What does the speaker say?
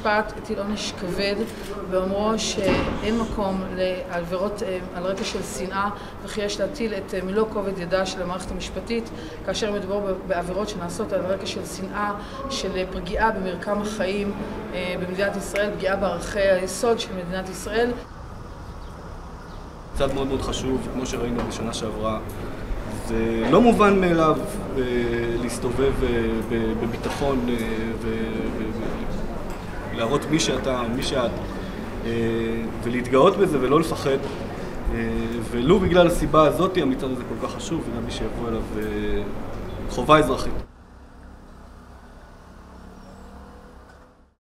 המשפט הטיל עונש כבד באומרו שאין מקום לעבירות על רקע של שנאה, וכי יש להטיל את מלוא כובד ידה של המערכת המשפטית כאשר מדובר בעבירות שנעשות על רקע של שנאה, של פגיעה במרקם החיים במדינת ישראל, פגיעה בערכי היסוד של מדינת ישראל. צעד מאוד מאוד חשוב, כמו שראינו בשנה שעברה. זה לא מובן מאליו להסתובב בביטחון ולהראות מי שאתה, מי שאת, ולהתגאות בזה ולא לפחד. ולו בגלל הסיבה הזאת המצעד הזה כל כך חשוב, וגם מי שיבוא אליו חובה אזרחית.